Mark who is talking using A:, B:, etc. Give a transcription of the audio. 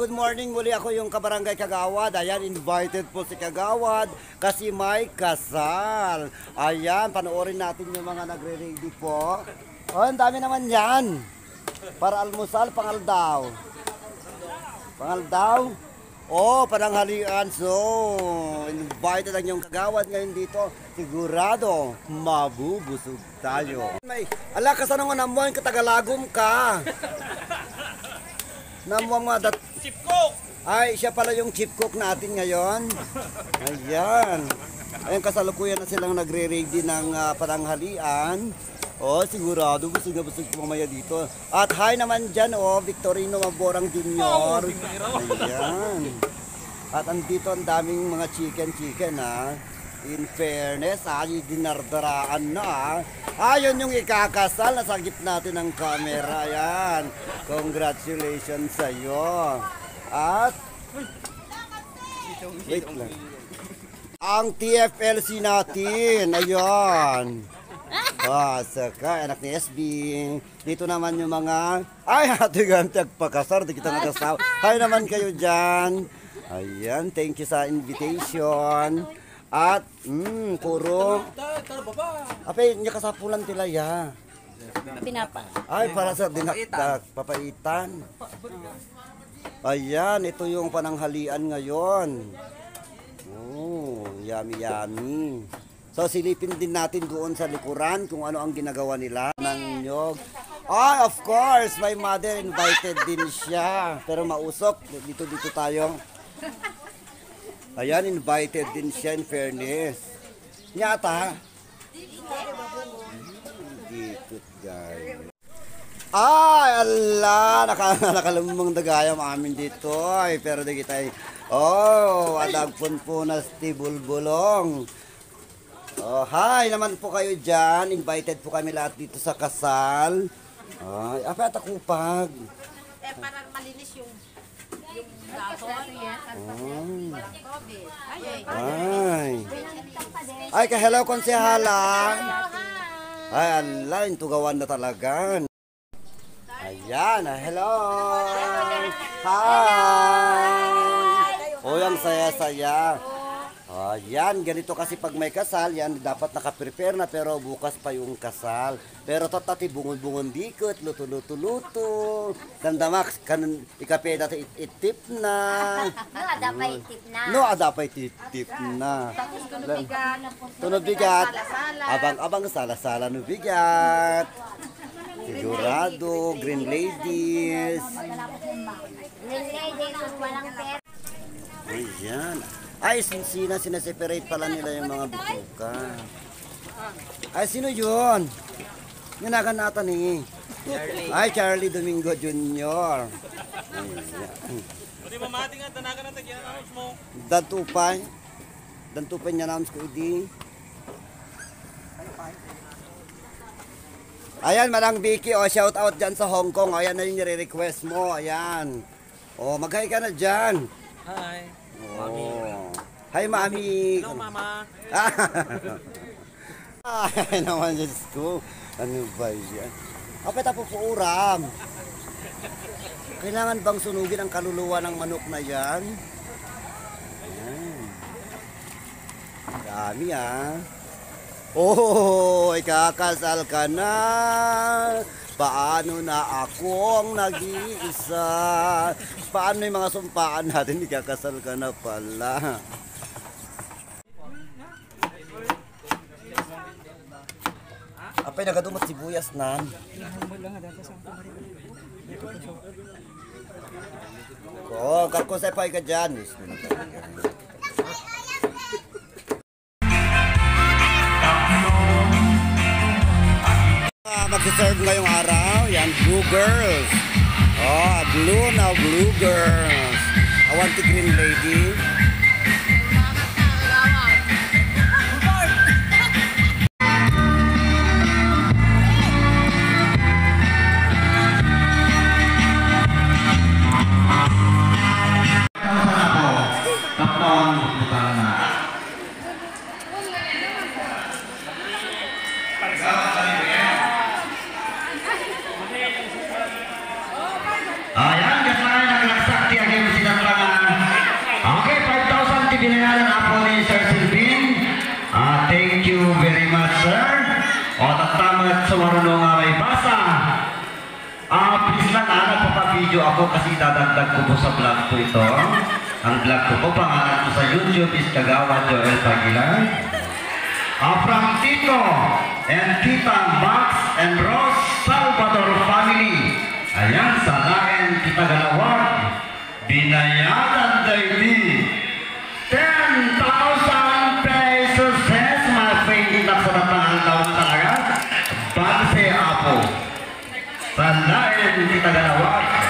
A: good morning muli, ako yung Kabarangay Kagawad. Ayan, invited po si Kagawad kasi may kasal. Ayan, panoorin natin yung mga nagre-ready po. Oh, ang dami naman yan. Para almusal, pangaldaw. Pangaldaw? Oh, pananghalian. So, invited ang yung Kagawad ngayon dito. Sigurado, mabubusog tayo. May, ala, kasano nga namuan, katagalagom ka. Namuang mga
B: Chip cook!
A: Ay, siya pala yung chip cook natin ngayon. Ayan. Ayan, kasalukuyan na silang nagre-ready ng pananghalian. Oh, sigurado, busog na busog mamaya dito. At hi naman dyan, oh, Victorino Maborang Junior. Ayan. At andito ang daming mga chicken, ha. In fairness, dinardaraan na. Ayun yung ikakasal, nasa gitna natin ng camera. Ayan. Congratulations sa iyo. At wait lang. Ang TFLC natin. Ayan. Saka anak ni SB. Dito naman yung mga hati-ganti agpakasar, di kita nagasaw. Hi naman kayo dyan. Ayan, thank you sa invitation. At, puro. Apay, niya kasapulan tila ya.
C: Pinapa.
A: Ay, para sa dinakdak, papaitan. Ayan, ito yung pananghalian ngayon. Oh, yummy, yummy. So, silipin din natin doon sa likuran kung ano ang ginagawa nila ng nyog. Ah, of course, my mother invited din siya. Pero mausok, dito tayo. Ayan, invited din siya in fairness. Nyata. Dito, guys. Ay, ala, nakalumang dagayam amin dito. Ay, pero di kita adagpon po na bulbulong. Oh, hi naman po kayo dyan. Invited po kami lahat dito sa kasal. Ay, apa at akupag.
C: Parang malinis yung dahon.
A: Ay, ka-hello konsehala. Ay, ala, intugawan na talaga. Ayan, hello. Hi. O, ang saya-saya. Ayan, ganito kasi pag may kasal, yan dapat nakaprepare na pero bukas pa yung kasal. Pero tatati bungon-bungon dikot, luto-luto-luto. Dandamak, kanun ikape dati itip na. No, ada pa itip na. Tunod bigat. Abang-abang sala-sala no bigat. Sigurado, green ladies. Ayan. Ay, sinaseparate pala nila yung mga bituka. Ay, sino yun? Ganagan natin eh. Ay, Charlie Domingo Jr.
B: Pwede mamati nga, tanagan natin yan, announce mo.
A: Dantupay niya namin ko idi. Ayan, Manang Vicky, shout out dyan sa Hong Kong. Ayan na yung nire-request mo, ayan. Mag-hi ka na dyan.
B: Hi.
A: Mami. Hi, Mami.
B: Hello, Mama.
A: Ay, naman Diyos ko. Ano ba yan? Kapit po po uram. Kailangan bang sunugin ang kaluluwa ng manok na yan? Ayan. Dami Oh, ikakasal ka na. Paano na akong nag-iisa? Paano yung mga sumpaan natin? Ikakasal ka na pala. Apay, nagadumot sibuyas na. Kalkosay pa ka dyan. Mag-serve ngayong araw, yan, Blue Girls. Blue na Blue Girls. I want the green lady.
D: Ayan, kasalanan ng sakti ang
A: video ako kasi dadagdag ko po sa vlog ko ito. Ang vlog ko po, pangalan ko sa YouTube is Kagawa Joel Pagilan. From Tito and Tita Max and Rose Salvador family. Ayan, sa lain kita galawag. Binayaran daily 10,000 pesos. Yes, mga friend, sa natangan taon na talaga. Banse Apo. Sa lain kita galawag.